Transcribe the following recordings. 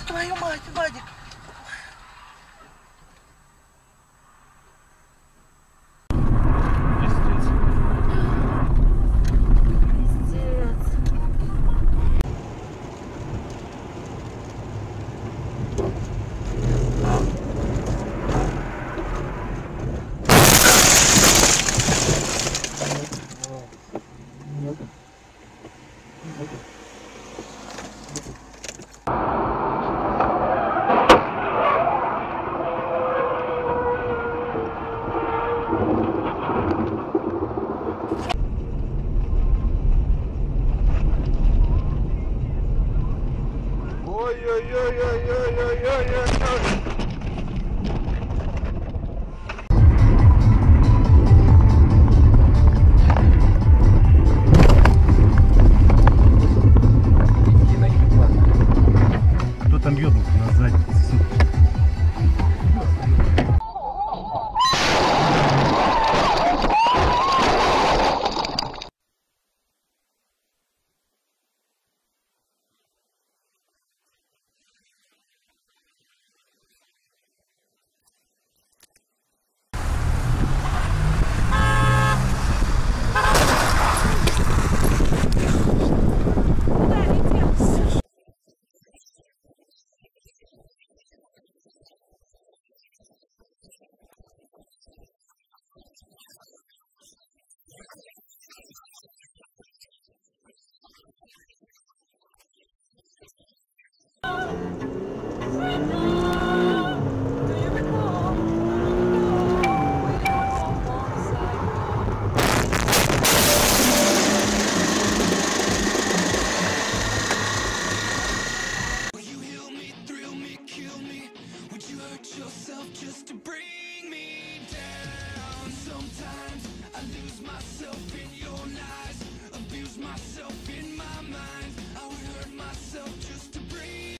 твою мать, Вадик. Ой-ой-ой-ой-ой-ой-ой-ой. Кто там ёбнулся на заднице? Just to bring me down. Sometimes I lose myself in your lies, abuse myself in my mind. I would hurt myself just to breathe.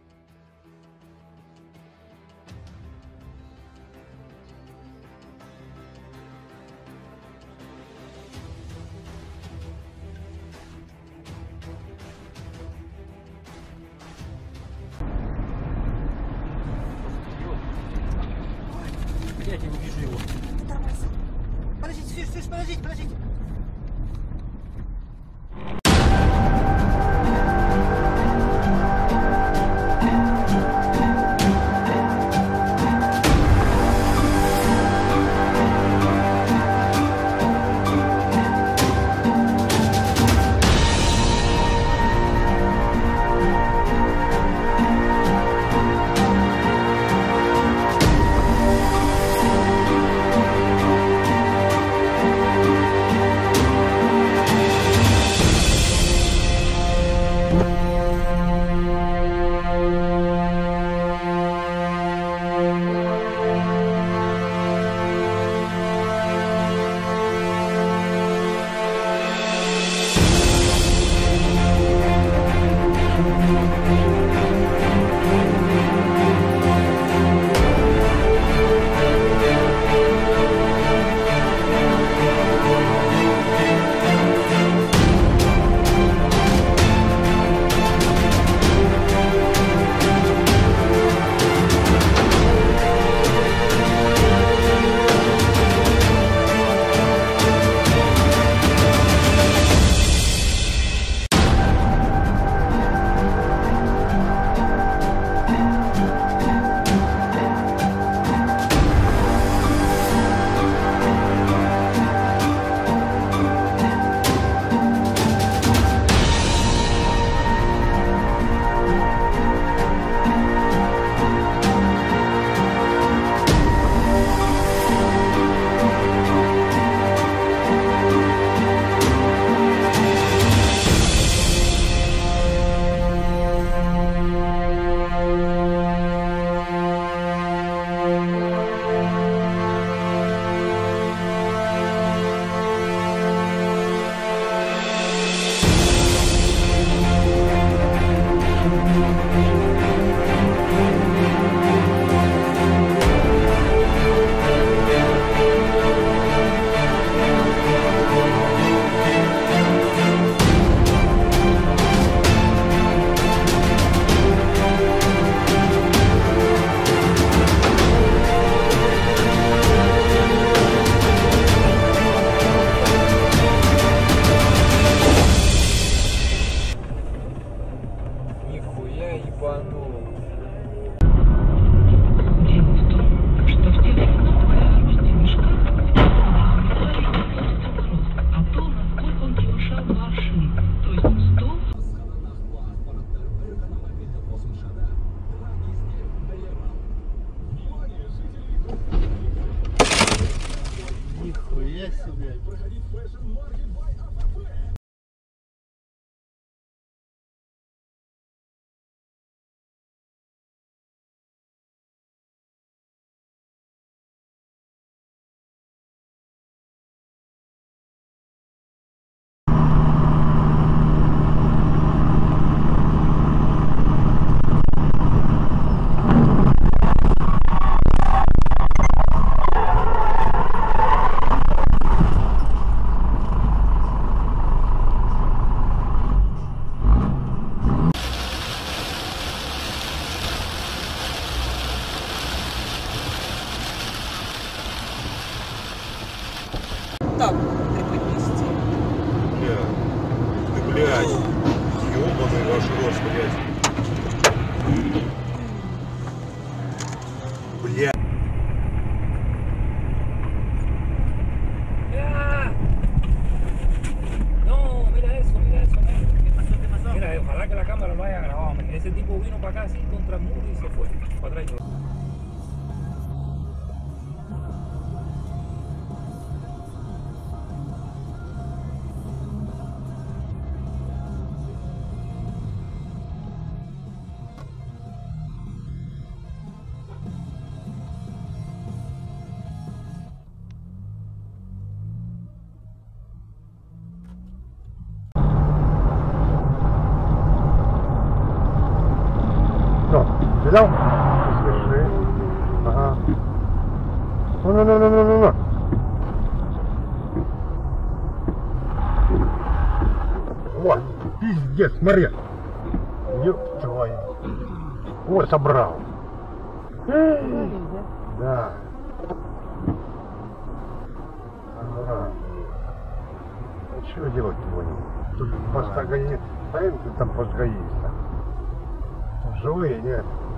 Я не вижу его. Подождите, подождите. Есть, блядь. Так, приподнести. Бля. Ты, блядь. Ёбаный ваш рот, блядь. Бля. No, mira eso, mira eso. ¿Qué pasó? ¿Qué pasó? Mira, ojalá que la cámara lo haya grabado. Ese tipo vino para acá así contra el muro y se fue. Para atrás. Что, взял? Смеши. Ага. Ну. Вот, пиздец, смотри. Ёб твою. Вот, собрал. Да. Ага. Ну, что делать будем? Тут постагонист. Стоим ты там постагониста. Живые, нет?